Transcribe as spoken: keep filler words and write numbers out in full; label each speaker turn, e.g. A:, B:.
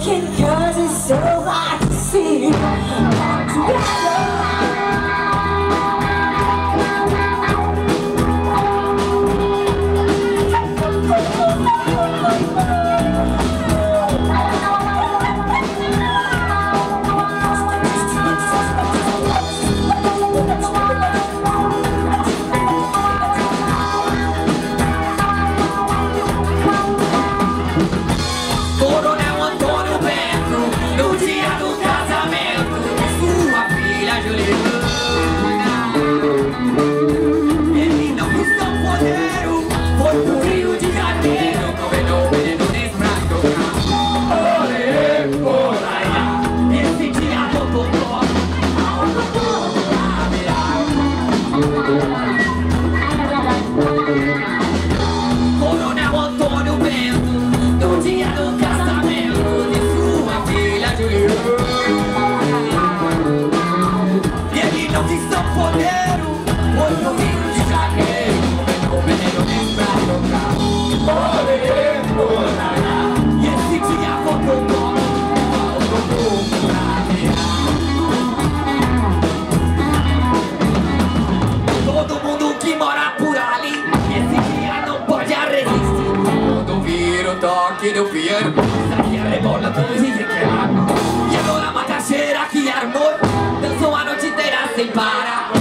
A: broken, cause it's so hard to see. Come together.
B: Coronel Antônio Bento, no dia do casamento de sua filha Juliana. E ele não quis sanfoneiro, foi no Rio de Janeiro, comendo o veneno desse pra tocar. Olê, olá, e esse dia voltou o nome, voltou pra virar. Todo mundo que mora por ali, esse dia não pode resistir. Quando vira o toque do piano, saia rebolando e requebra. E agora a macaxeira que armou, dançou a noite inteira sem parar.